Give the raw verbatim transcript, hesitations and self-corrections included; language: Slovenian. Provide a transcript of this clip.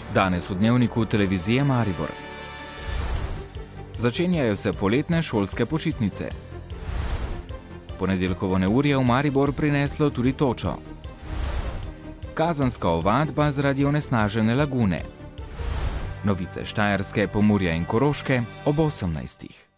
Danes v dnevniku televizije Maribor. Začenjajo se poletne šolske počitnice. Ponedeljkovo neurje v Maribor prineslo tudi točo. Kazenska ovadba zaradi onesnažene lagune. Novice Štajerske, Pomurja in Koroške ob osemnajstih.